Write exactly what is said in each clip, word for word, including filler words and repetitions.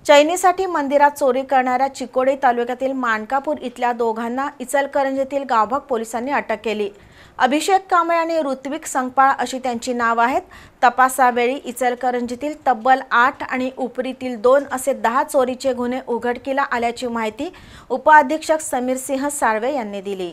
चैनीसाठी मंदिरात चोरी करणाऱ्या चिकोडी तालुक्यातील मानकापूर इथल्या दोघांना इचलकरंजीतील गावभाग पोलिसांनी अटक केली। अभिषेक कांबळे आणि ऋत्विक संगपाळ अशी त्यांची नाव आहेत। तपासावेळी इचलकरंजीतील तब्बल आठ आणि उपरीतील दोन असे दहा चोरीचे गुन्हे उघडकीला आल्याची माहिती उपअधीक्षक समीर सिंह साळवे यांनी दिली।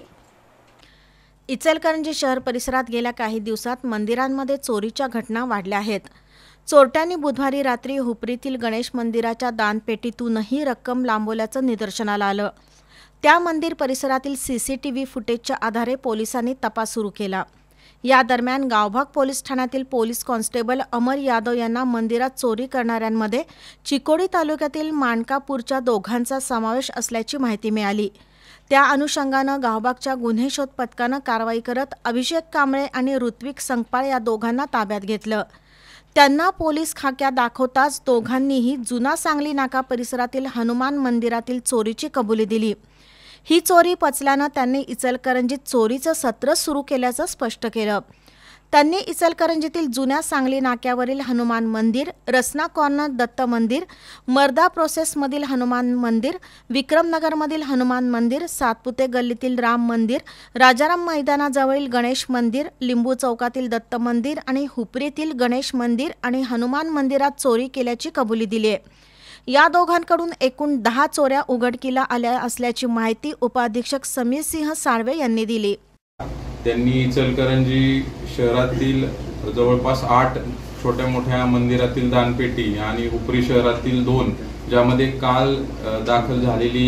इचलकरंजी शहर परिसरात गेल्या काही दिवसात मंदिरांमध्ये चोरीच्या घटना वाढल्या आहेत। चोरट्यांनी बुधवारी रात्री हुपरीतील गणेश मंदिराच्या दानपेटीतूनही रक्कम लांबवल्याचं निदर्शनाला आलं। त्या मंदिर परिसरातील सीसीटीव्ही फुटेजच्या आधारे पोलिसांनी तपास सुरू केला। या दरम्यान गावभाग पोलीस ठाण्यातील पोलीस कॉन्स्टेबल अमर यादव यांना मंदिरात चोरी करणाऱ्यांमध्ये चिकोडी तालुक्यातील मानकापूरच्या दोघांचा समावेश असल्याची माहिती मिळाली। त्या अनुषंगानं गावभागच्या गुन्हे शोध पथकानं कारवाई करत अभिषेक कांबळे आणि ऋत्विक संगपाळ या दोघांना ताब्यात घेतलं। त्यांना पोलीस खाक्या दाखवताच दोघांनीही जुना सांगली नाका परिसरातील हनुमान मंदिरातील चोरीची कबुली दिली। ही चोरी पचल्यानं त्यांनी इचलकरंजीत चोरीचं सत्र सुरू केल्याचं स्पष्ट केलं। त्यांनी इचलकरंजीतील जुन्या सांगली नाक्यावरील हनुमान मंदिर, रसना कॉर्नर दत्त मंदिर, मर्दा प्रोसेसमधील हनुमान मंदिर, विक्रमनगरमधील हनुमान मंदिर, सातपुते गल्लीतील राम मंदिर, राजाराम मैदानाजवळील गणेश मंदिर, लिंबू चौकातील दत्त मंदिर आणि हुपरीतील गणेश मंदिर आणि हनुमान मंदिरात चोरी केल्याची कबुली दिली आहे। या दोघांकडून एकूण दहा चोऱ्या उघडकीला आल्या असल्याची माहिती उपअधीक्षक समीर सिंह साळवे यांनी दिली। त्यांनी इचलकरंजी शहरातील जवळपास आठ छोट्या मोठ्या मंदिरातील दानपेटी आणि उपरी शहरातील दोन, ज्यामध्ये काल दाखल झालेली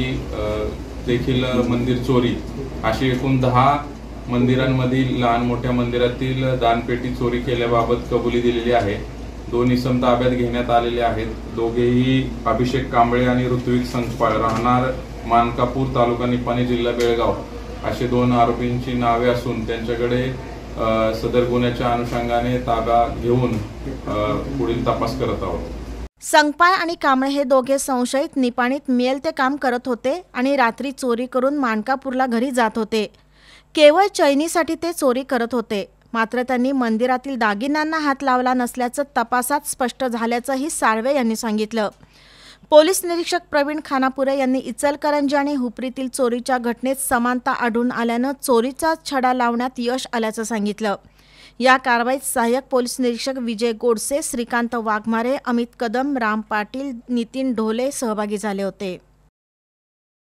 देखील मंदिर चोरी, अशी एकूण दहा मंदिरांमधील लहान मोठ्या मंदिरातील दानपेटी चोरी केल्याबाबत कबुली दिलेली आहे। दोन इसम ताब्यात घेण्यात आलेले आहेत। दोघेही अभिषेक कांबळे आणि ऋत्विक संगपाळ, राहणार मानकापूर, तालुका निपाणी, जिल्हा बेळगाव असे दोन आरोपींची नावे असून त्यांच्याकडे सदर गुन्ह्याच्या अनुषंगाने ताबा घेऊन पुढील तपास करत आहोत। संगपाळ आणि कांबळे हे दोघे संशयित निपाणीत मिळेल ते काम करत होते आणि रात्री चोरी करून मानकापूरला घरी जात होते। केवळ चैनीसाठी ते चोरी करत होते, मात्र त्यांनी मंदिरातील दागिन्यांना हात लावला नसल्याचं तपासात स्पष्ट झाल्याचंही साळवे यांनी सांगितलं। पोलीस निरीक्षक प्रवीण खानापुरे यांनी इचलकरंजी आणि हुपरीतील चोरीच्या घटनेत समानता आढळून आल्यानं चोरीचा छडा लावण्यात यश आल्याचं सांगितलं। या कारवाईत सहाय्यक पोलीस निरीक्षक विजय गोडसे, श्रीकांत वाघमारे, अमित कदम, राम पाटील, नितीन ढोले सहभागी झाले होते।